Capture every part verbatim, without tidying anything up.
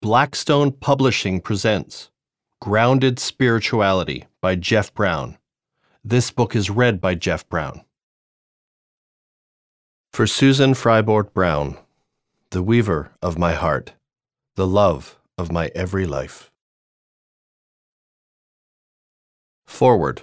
Blackstone Publishing presents Grounded Spirituality by Jeff Brown. This book is read by Jeff Brown. For Susan Fribord Brown, the weaver of my heart, the love of my every life. Forward.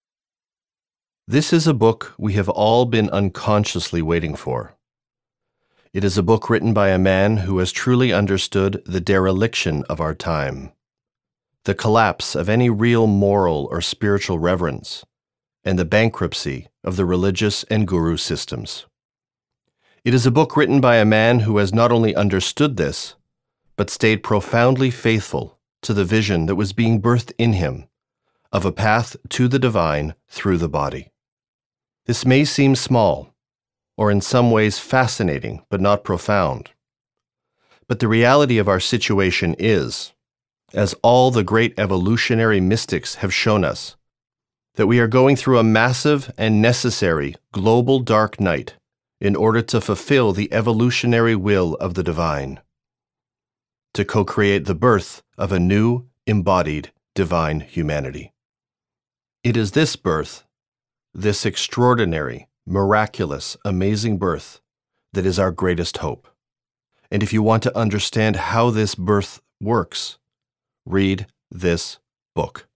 This is a book we have all been unconsciously waiting for. It is a book written by a man who has truly understood the dereliction of our time, the collapse of any real moral or spiritual reverence, and the bankruptcy of the religious and guru systems. It is a book written by a man who has not only understood this, but stayed profoundly faithful to the vision that was being birthed in him of a path to the divine through the body. This may seem small, or in some ways fascinating but not profound. But the reality of our situation is, as all the great evolutionary mystics have shown us, that we are going through a massive and necessary global dark night in order to fulfill the evolutionary will of the divine, to co-create the birth of a new, embodied, divine humanity. It is this birth, this extraordinary, miraculous, amazing birth that is our greatest hope. And if you want to understand how this birth works, read this book.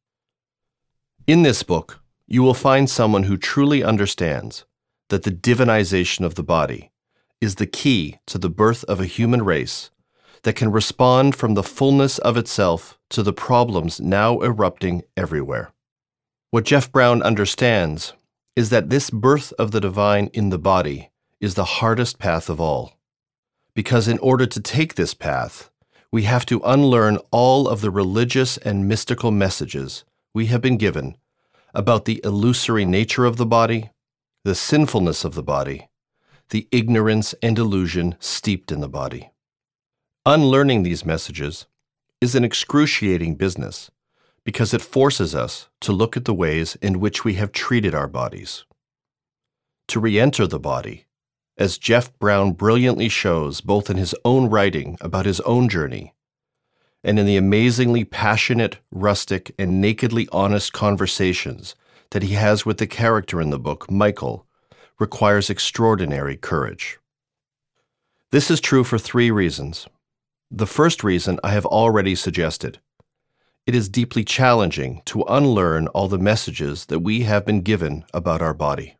In this book, you will find someone who truly understands that the divinization of the body is the key to the birth of a human race that can respond from the fullness of itself to the problems now erupting everywhere. What Jeff Brown understands is that this birth of the divine in the body is the hardest path of all. Because in order to take this path, we have to unlearn all of the religious and mystical messages we have been given about the illusory nature of the body, the sinfulness of the body, the ignorance and illusion steeped in the body. Unlearning these messages is an excruciating business, because it forces us to look at the ways in which we have treated our bodies. To re-enter the body, as Jeff Brown brilliantly shows both in his own writing about his own journey and in the amazingly passionate, rustic, and nakedly honest conversations that he has with the character in the book, Michael, requires extraordinary courage. This is true for three reasons. The first reason I have already suggested. It is deeply challenging to unlearn all the messages that we have been given about our body.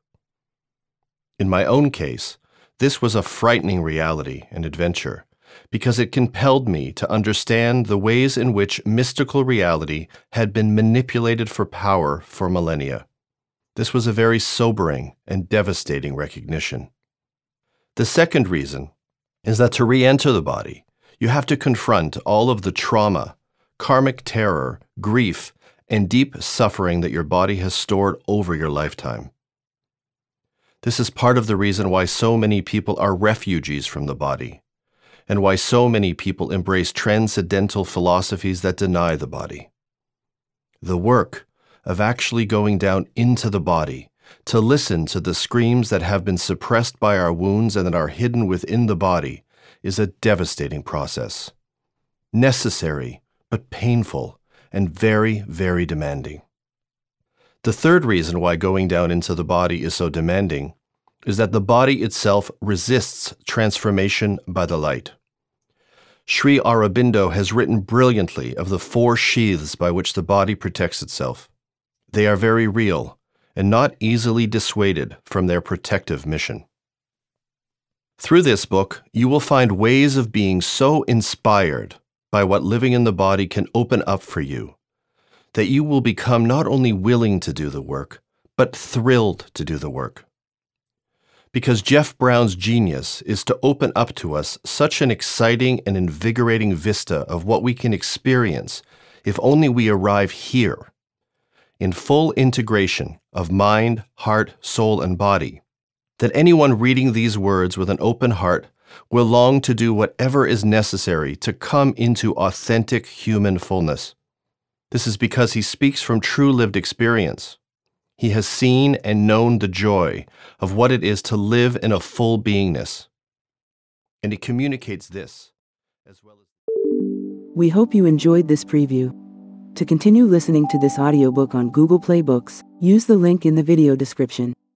In my own case, this was a frightening reality and adventure because it compelled me to understand the ways in which mystical reality had been manipulated for power for millennia. This was a very sobering and devastating recognition. The second reason is that to re-enter the body, you have to confront all of the trauma, karmic terror, grief, and deep suffering that your body has stored over your lifetime. This is part of the reason why so many people are refugees from the body, and why so many people embrace transcendental philosophies that deny the body. The work of actually going down into the body, to listen to the screams that have been suppressed by our wounds and that are hidden within the body, is a devastating process. Necessary, but painful and very, very demanding. The third reason why going down into the body is so demanding is that the body itself resists transformation by the light. Sri Aurobindo has written brilliantly of the four sheaths by which the body protects itself. They are very real and not easily dissuaded from their protective mission. Through this book, you will find ways of being so inspired by what living in the body can open up for you, that you will become not only willing to do the work, but thrilled to do the work. Because Jeff Brown's genius is to open up to us such an exciting and invigorating vista of what we can experience if only we arrive here, in full integration of mind, heart, soul, and body, that anyone reading these words with an open heart will long to do whatever is necessary to come into authentic human fullness. This is because he speaks from true lived experience. He has seen and known the joy of what it is to live in a full beingness. And he communicates this as well as We hope you enjoyed this preview. To continue listening to this audiobook on Google Play Books, use the link in the video description.